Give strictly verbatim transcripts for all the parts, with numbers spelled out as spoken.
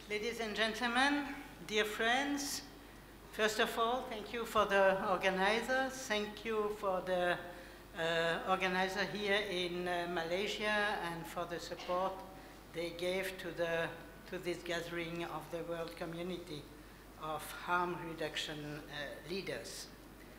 Ladies and gentlemen, dear friends, first of all, thank you for the organizers. Thank you for the uh, organizer here in uh, Malaysia and for the support they gave to, the, to this gathering of the world community of harm reduction uh, leaders.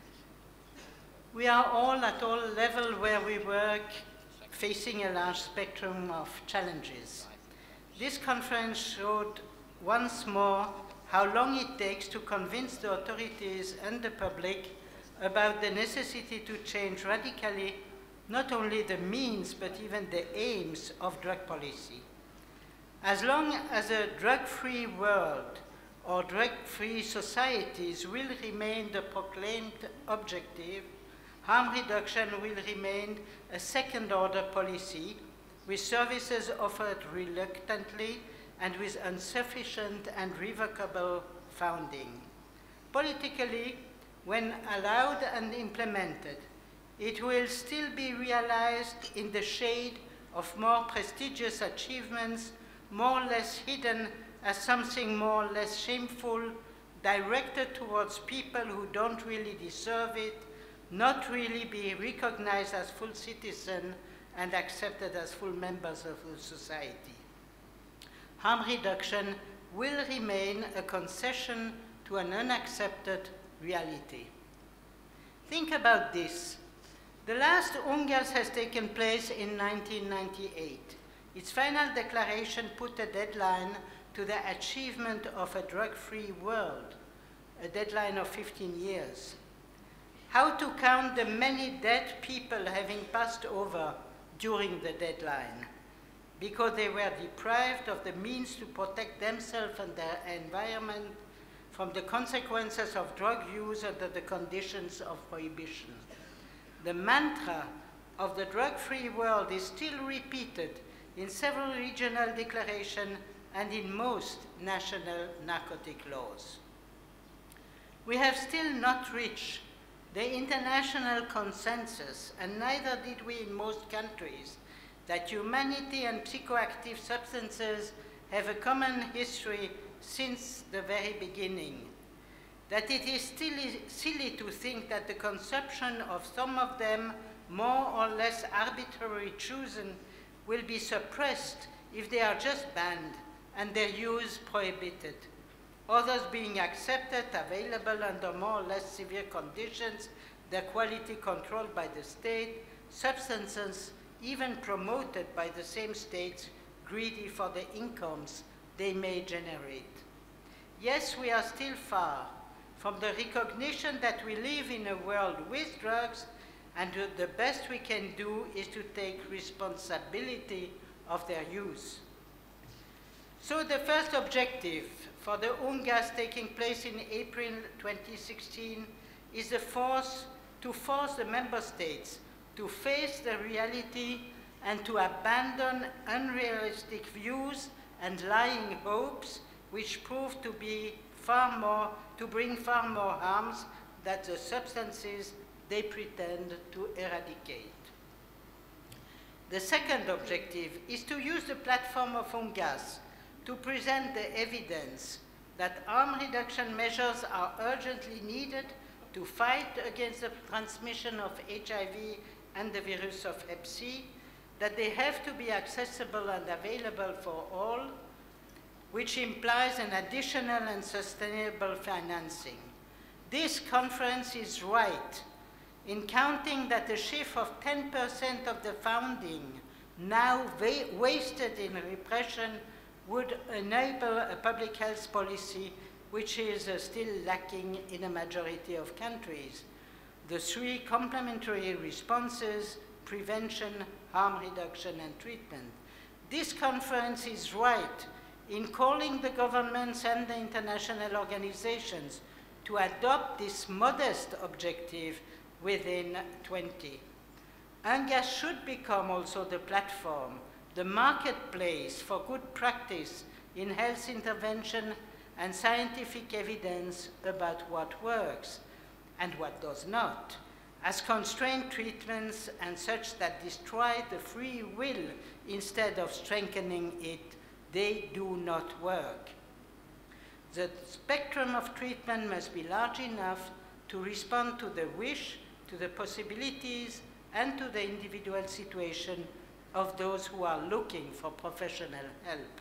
We are all at all levels where we work facing a large spectrum of challenges. This conference showed once more how long it takes to convince the authorities and the public about the necessity to change radically not only the means but even the aims of drug policy. As long as a drug-free world or drug-free societies will remain the proclaimed objective, harm reduction will remain a second-order policy with services offered reluctantly and with insufficient and revocable funding. Politically, when allowed and implemented, it will still be realized in the shade of more prestigious achievements, more or less hidden as something more or less shameful, directed towards people who don't really deserve it, not really be recognized as full citizens and accepted as full members of the society. Harm reduction will remain a concession to an unaccepted reality. Think about this. The last UNGAS has taken place in nineteen ninety-eight. Its final declaration put a deadline to the achievement of a drug-free world, a deadline of fifteen years. How to count the many dead people having passed over during the deadline, because they were deprived of the means to protect themselves and their environment from the consequences of drug use under the conditions of prohibition. The mantra of the drug-free world is still repeated in several regional declarations and in most national narcotic laws. We have still not reached the international consensus, and neither did we in most countries, that humanity and psychoactive substances have a common history since the very beginning. That it is still silly to think that the consumption of some of them, more or less arbitrarily chosen, will be suppressed if they are just banned and their use prohibited. Others being accepted, available under more or less severe conditions, their quality controlled by the state, substances even promoted by the same states greedy for the incomes they may generate. Yes, we are still far from the recognition that we live in a world with drugs, and the best we can do is to take responsibility of their use. So the first objective for the UNGAS taking place in April twenty sixteen is the force to force the member states to face the reality and to abandon unrealistic views and lying hopes which prove to be far more, to bring far more harms than the substances they pretend to eradicate. The second objective is to use the platform of UNGAS to present the evidence that harm reduction measures are urgently needed to fight against the transmission of H I V and the virus of hep C, that they have to be accessible and available for all, which implies an additional and sustainable financing. This conference is right in counting that a shift of ten percent of the funding now wa wasted in repression would enable a public health policy which is uh, still lacking in a majority of countries. The three complementary responses: prevention, harm reduction, and treatment. This conference is right in calling the governments and the international organizations to adopt this modest objective within twenty. UNGAS should become also the platform, the marketplace for good practice in health intervention and scientific evidence about what works and what does not, as constrained treatments and such that destroy the free will instead of strengthening it, they do not work. The spectrum of treatment must be large enough to respond to the wish, to the possibilities, and to the individual situation of those who are looking for professional help.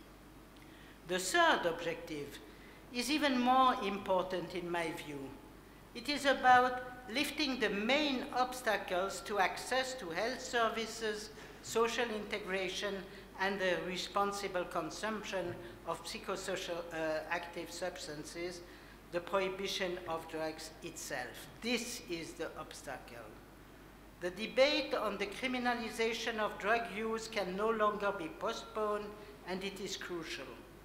The third objective is even more important in my view. It is about lifting the main obstacles to access to health services, social integration, and the responsible consumption of psychosocial uh, active substances, the prohibition of drugs itself. This is the obstacle. The debate on the criminalization of drug use can no longer be postponed, and it is crucial.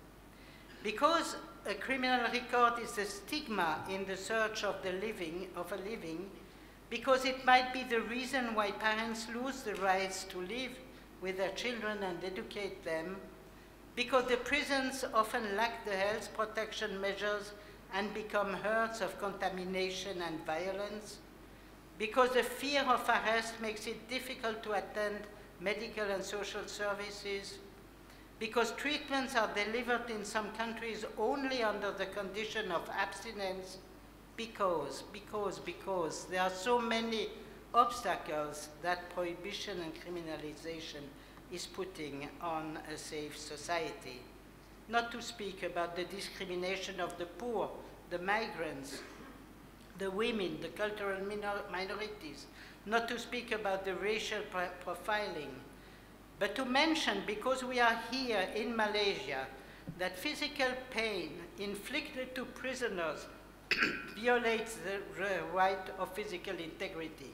Because a criminal record is a stigma in the search of the living, of a living, because it might be the reason why parents lose the rights to live with their children and educate them, because the prisons often lack the health protection measures and become herds of contamination and violence, because the fear of arrest makes it difficult to attend medical and social services, because treatments are delivered in some countries only under the condition of abstinence, because, because, because there are so many obstacles that prohibition and criminalization is putting on a safe society. Not to speak about the discrimination of the poor, the migrants, the women, the cultural minor minorities, not to speak about the racial pro profiling, but to mention, because we are here in Malaysia, that physical pain inflicted to prisoners violates the right of physical integrity.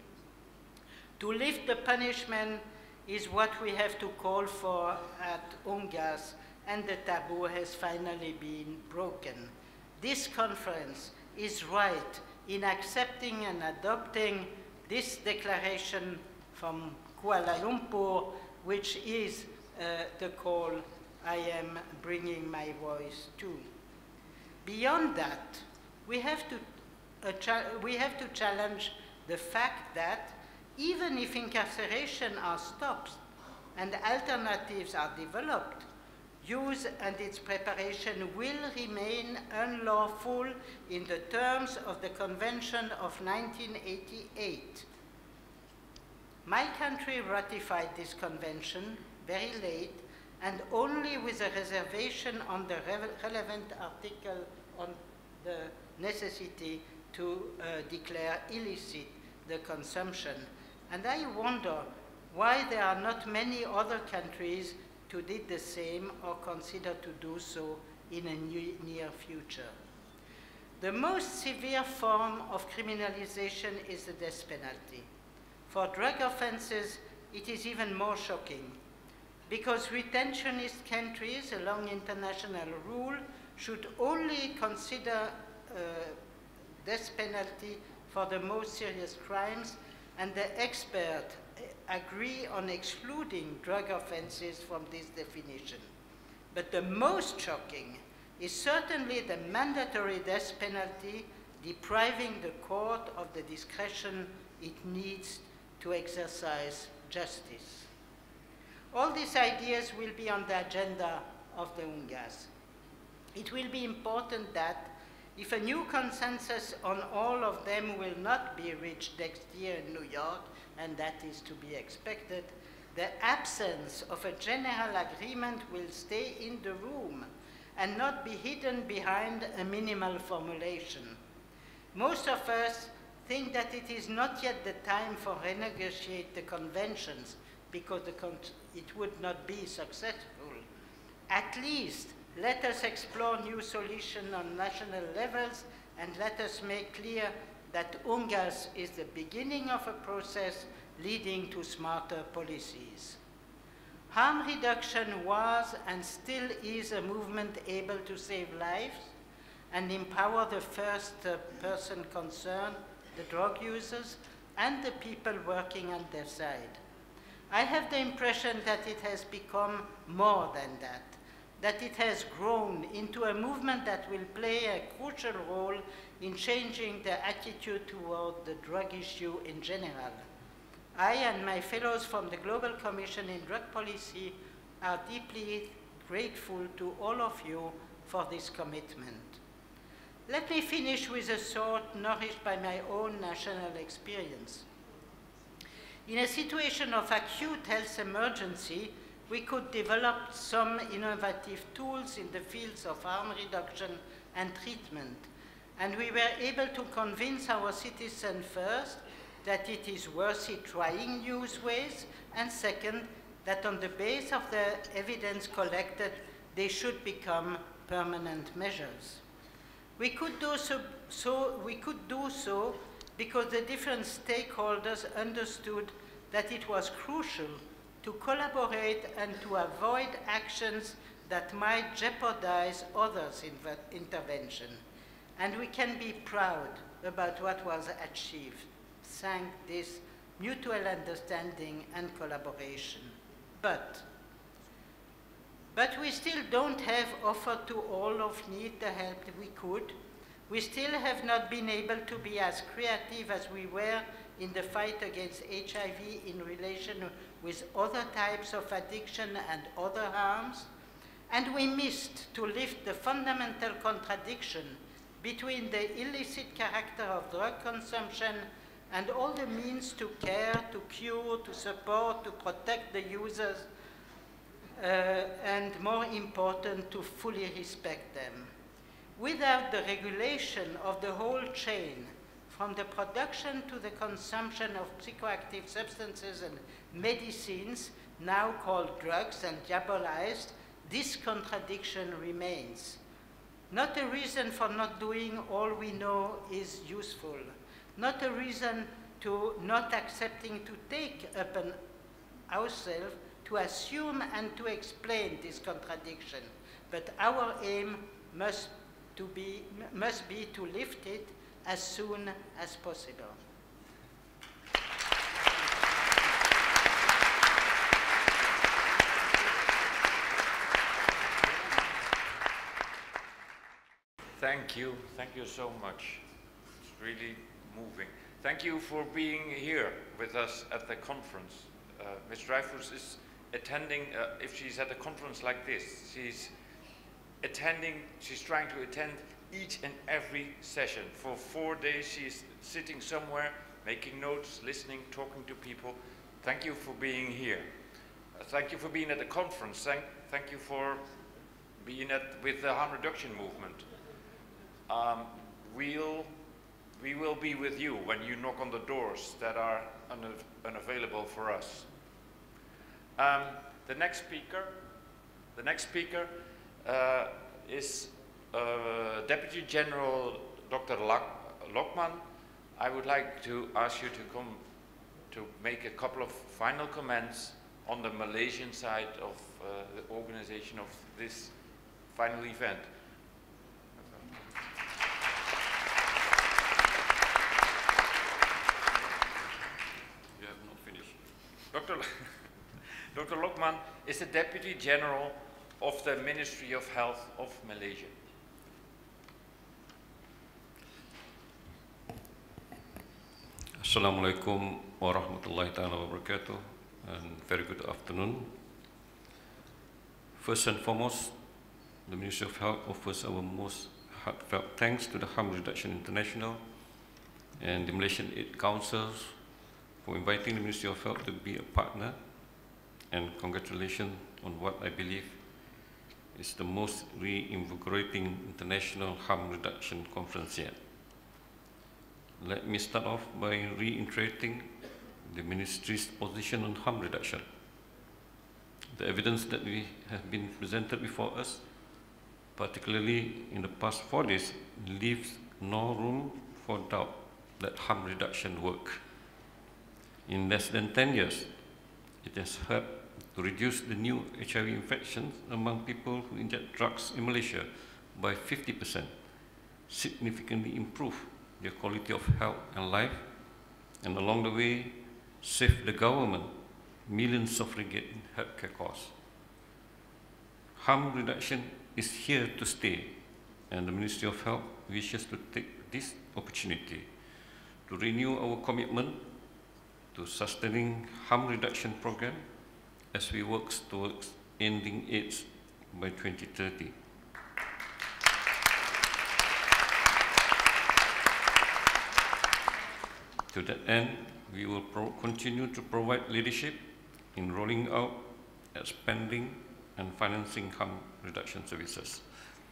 To lift the punishment is what we have to call for at UNGAS, and the taboo has finally been broken. This conference is right in accepting and adopting this declaration from Kuala Lumpur, which is uh, the call I am bringing my voice to. Beyond that, we have to, uh, we have to challenge the fact that even if incarceration are stopped and alternatives are developed, use and its preparation will remain unlawful in the terms of the Convention of nineteen eighty-eight. My country ratified this convention very late and only with a reservation on the re relevant article on the necessity to uh, declare illicit the consumption. And I wonder why there are not many other countries to do the same or consider to do so in a new, near future. The most severe form of criminalization is the death penalty. For drug offenses, it is even more shocking, because retentionist countries, along international rule, should only consider uh, death penalty for the most serious crimes, and the experts agree on excluding drug offenses from this definition. But the most shocking is certainly the mandatory death penalty, depriving the court of the discretion it needs to exercise justice. All these ideas will be on the agenda of the UNGAS. It will be important that if a new consensus on all of them will not be reached next year in New York, and that is to be expected, the absence of a general agreement will stay in the room and not be hidden behind a minimal formulation. Most of us think that it is not yet the time for renegotiate the conventions because the con it would not be successful. At least let us explore new solutions on national levels, and let us make clear that UNGAS is the beginning of a process leading to smarter policies. Harm reduction was and still is a movement able to save lives and empower the first uh, person concerned, the drug users, and the people working on their side. I have the impression that it has become more than that, that it has grown into a movement that will play a crucial role in changing the attitude toward the drug issue in general. I and my fellows from the Global Commission in Drug Policy are deeply grateful to all of you for this commitment. Let me finish with a thought nourished by my own national experience. In a situation of acute health emergency, we could develop some innovative tools in the fields of harm reduction and treatment. And we were able to convince our citizens first that it is worthy trying new ways, and second, that on the basis of the evidence collected, they should become permanent measures. We could do so, so, we could do so because the different stakeholders understood that it was crucial to collaborate and to avoid actions that might jeopardize others' intervention. And we can be proud about what was achieved, thanks to this mutual understanding and collaboration. But, but we still don't have offered to all of need the help we could. We still have not been able to be as creative as we were in the fight against H I V in relation with other types of addiction and other harms. And we missed to lift the fundamental contradiction between the illicit character of drug consumption and all the means to care, to cure, to support, to protect the users, uh, and more important, to fully respect them. Without the regulation of the whole chain, from the production to the consumption of psychoactive substances and medicines, now called drugs and diabolized, this contradiction remains. Not a reason for not doing all we know is useful. Not a reason to not accepting to take upon ourselves to assume and to explain this contradiction. But our aim must, to be, must be to lift it as soon as possible. Thank you. Thank you so much. It's really moving. Thank you for being here with us at the conference. Uh, Miz Dreyfus is attending, uh, if she's at a conference like this, she's attending, she's trying to attend each and every session. For four days, she's sitting somewhere, making notes, listening, talking to people. Thank you for being here. Uh, thank you for being at the conference. Thank, thank you for being at, with the harm reduction movement. Um, we'll, we will be with you when you knock on the doors that are una unavailable for us. Um, the next speaker, the next speaker uh, is uh, Deputy General Doctor Lokman. I would like to ask you to come to make a couple of final comments on the Malaysian side of uh, the organization of this final event. Doctor Doctor Lokman is the Deputy General of the Ministry of Health of Malaysia. Assalamualaikum warahmatullahi wabarakatuh, and very good afternoon. First and foremost, the Ministry of Health offers our most heartfelt thanks to the Harm Reduction International and the Malaysian Aid Councils for inviting the Ministry of Health to be a partner, and congratulations on what I believe is the most reinvigorating international harm reduction conference yet. Let me start off by reiterating the Ministry's position on harm reduction. The evidence that we have been presented before us, particularly in the past four days, leaves no room for doubt that harm reduction works. In less than ten years, it has helped to reduce the new H I V infections among people who inject drugs in Malaysia by fifty percent, significantly improve their quality of health and life, and along the way, save the government millions of ringgit in healthcare costs. Harm reduction is here to stay, and the Ministry of Health wishes to take this opportunity to renew our commitment to sustaining harm reduction program as we work towards ending AIDS by twenty thirty. To that end, we will pro continue to provide leadership in rolling out, expanding, and financing harm reduction services.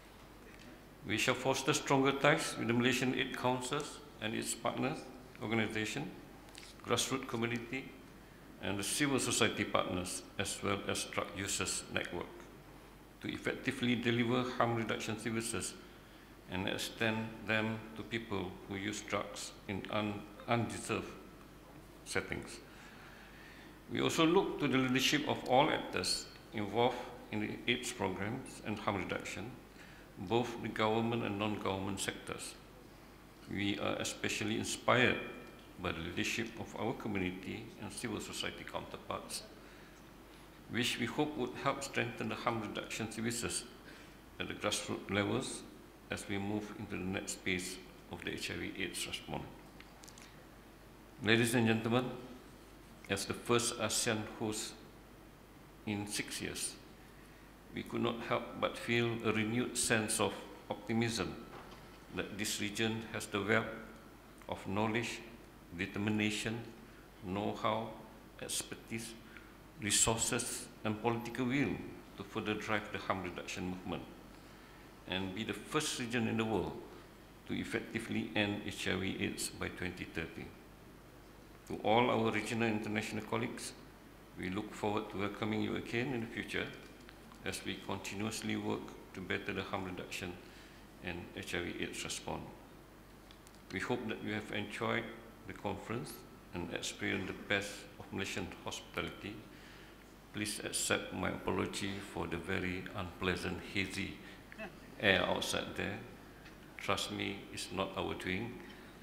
We shall foster stronger ties with the Malaysian Aid Councils and its partners, organizations, grassroots community, and the civil society partners, as well as drug users network, to effectively deliver harm reduction services and extend them to people who use drugs in un undeserved settings. We also look to the leadership of all actors involved in the AIDS programs and harm reduction, both the government and non-government sectors. We are especially inspired by the leadership of our community and civil society counterparts, which we hope would help strengthen the harm reduction services at the grassroots levels as we move into the next phase of the H I V AIDS response. Ladies and gentlemen, as the first ASEAN host in six years, we could not help but feel a renewed sense of optimism that this region has the wealth of knowledge, determination, know-how, expertise, resources, and political will to further drive the harm reduction movement and be the first region in the world to effectively end H I V AIDS by twenty thirty. To all our regional and international colleagues, we look forward to welcoming you again in the future as we continuously work to better the harm reduction and H I V AIDS response. We hope that you have enjoyed the conference and experienced the best of Malaysian hospitality. Please accept my apology for the very unpleasant, hazy air outside there. Trust me, it's not our doing.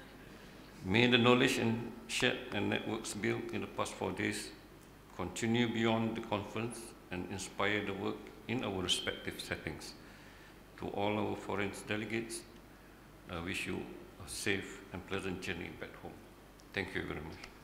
May the knowledge and shared and networks built in the past four days continue beyond the conference and inspire the work in our respective settings. To all our foreign delegates, I wish you a safe and pleasant journey back home. Thank you very much.